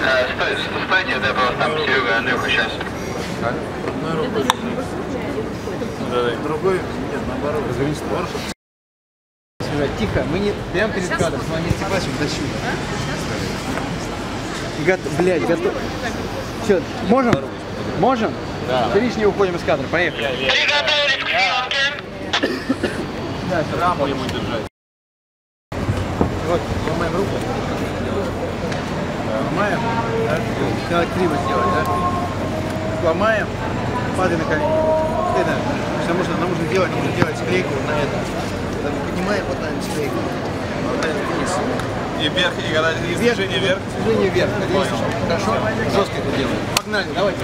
Стойте, да, просто там Серега, Андрюха сейчас. Одной рукой. Другой? Нет, наоборот. Развернись. Тихо, мы не прямо перед кадром, с вами Степасик дощу. Блядь, готов. Все, можем? Можем? Да. Лишь не уходим из кадра, поехали. Приготовились к съемке. Да, раму ему держать. Вот, ломаем руку. Ломаем, да? Как криво сделать, да? Ломаем, падай на колени. Это, потому что нам нужно делать склейку на это. Поднимаем вот на склейку. Вниз. И вверх, и когда движение вверх. Движение вверх. Хорошо? Жестко это делаем. Погнали, давайте.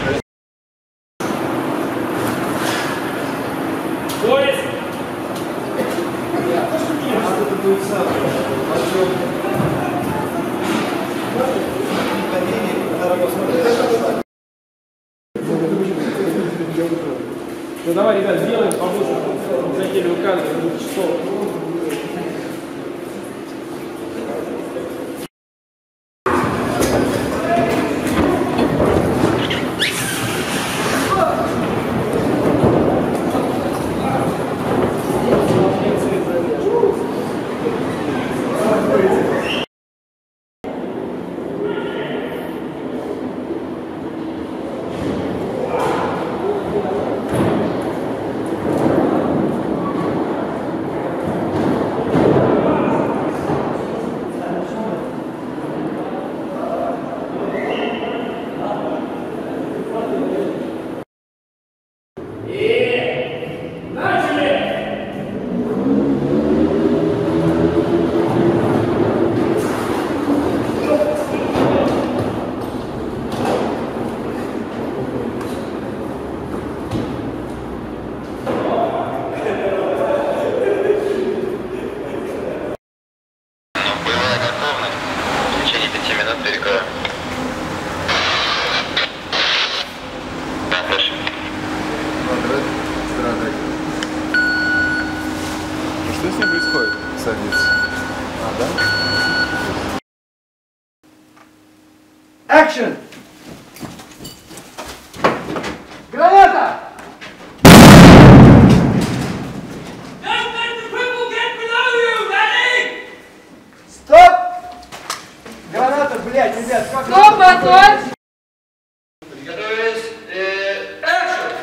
Ну давай, ребят, сделаем побольше задели кадры 2 часов. Что с ним происходит? Садится. Да? Action! Граната! Стоп! Граната, блядь, ребят, как... Стоп, готовь! Приготовились. Экшн!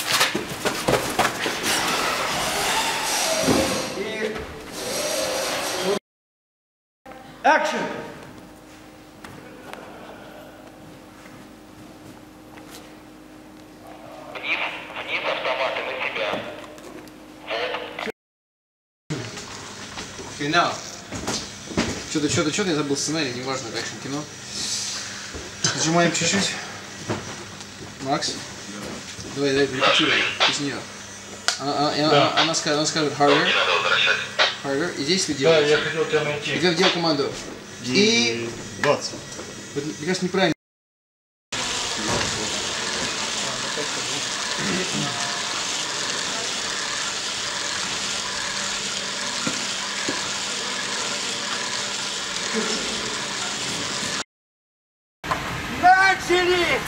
И... Action! Вниз автоматы на себя. Финал. Что-то я забыл сценарий, неважно, экшн кино. Нажимаем чуть-чуть. Макс? Давай, репетируй без нее. Она скажет harder. Harder. И здесь вы делаете. Да, я хотел тебя найти. И как делал команду. И... 20. Вот, мне кажется, неправильно. Начали!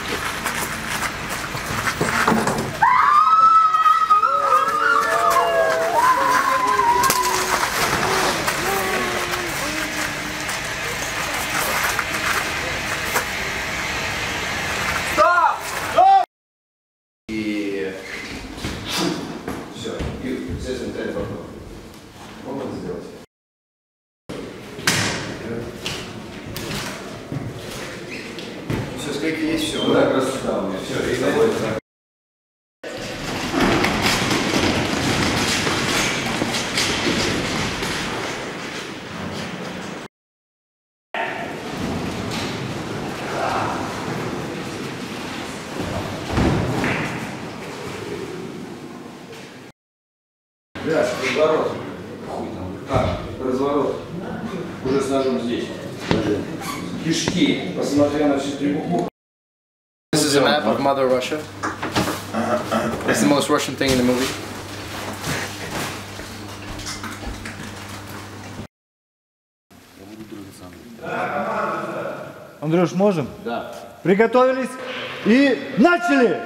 И все, и здесь опять вопрос. Можно это сделать? Все, склейки есть, все. Ну, так раз сюда у меня все, и заводится. Да, разворот. Хуй там. Так, разворот. Уже с ножом здесь. Кишки, посмотря на всю требуху. This is a map of Mother Russia. It's the most Russian thing in the movie. Андрюш, можем? Да. Приготовились и начали!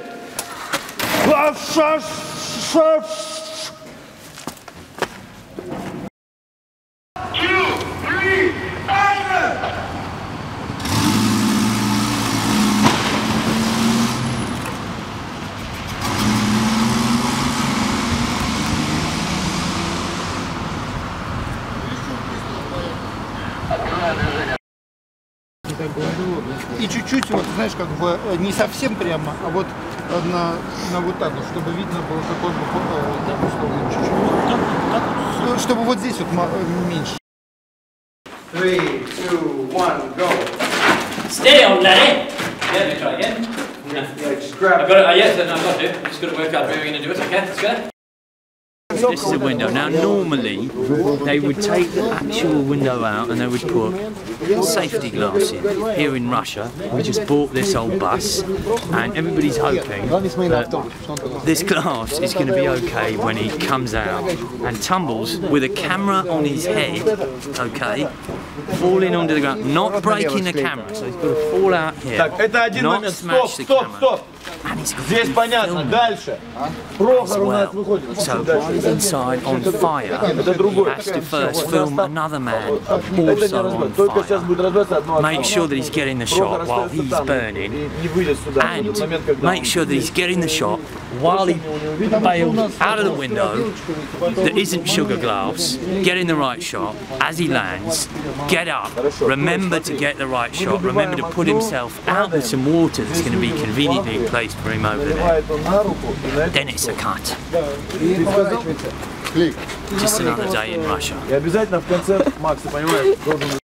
И чуть-чуть, вот, знаешь, как бы не совсем прямо, а вот на вот так вот, чтобы видно было, какой бы условно чуть-чуть. Чтобы вот здесь вот меньше. 3, 2, 1, go. Steady on, laddie. Yeah, let me try again. Yeah, just grab I've got it. Yes, I've got it. Just got to work out where we're going to do it. Okay, let's go. This is a window. Now normally they would take the actual window out and they would put safety glass in. Here in Russia we just bought this old bus and everybody's hoping that this glass is going to be okay when he comes out and tumbles with a camera on his head, okay, falling onto the ground, not breaking the camera, so he's got to fall out here, not smash the camera. And he's got Здесь понятно. Дальше. Прохор у нас выходит. So inside on fire, he has to first film another man also on fire. Make sure that he's getting the shot while he's burning, and make sure that he's getting the shot while he bails out of the window that isn't sugar glass, getting the right shot as he lands, get up, remember to get the right shot, remember to put himself out with some water that's going to be conveniently placed for him over there. Then it's a cut. Just another day in Russia. И обязательно в конце, Макс, ты понимаешь, должен